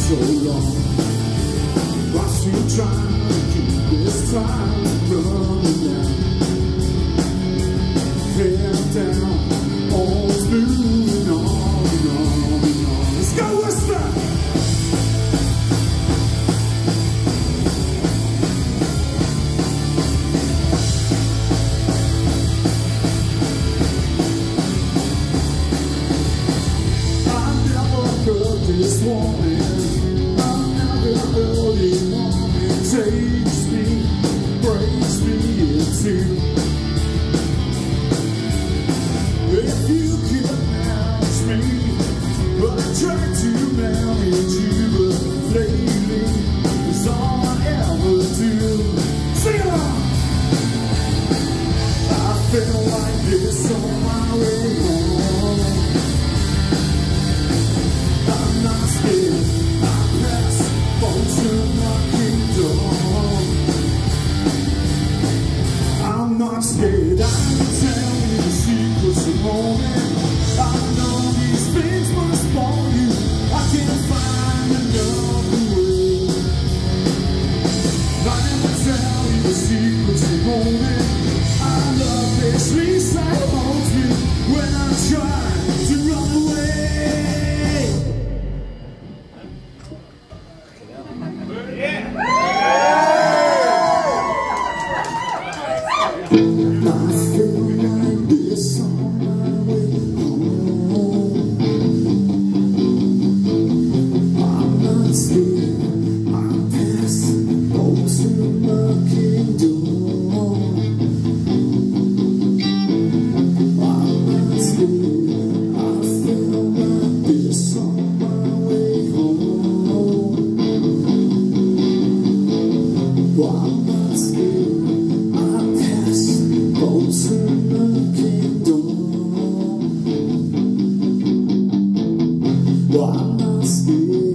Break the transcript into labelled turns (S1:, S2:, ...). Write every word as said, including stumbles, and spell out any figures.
S1: so long. But still trying to keep this time running down. Head down, all's moving on and on and on. Let's go, Worcester! This woman, I'm never early morning, takes me, breaks me in two. If you could manage me, but I try to manage you, but lately it's all I ever do. Sing along! I feel like this on my way home. I'm not scared, I can tell you the secrets of morning. I know these things must bore you. I can't find another way. I never tell you the secrets of morning. I love this lease that holds me when I try to run away.
S2: I'm not scared.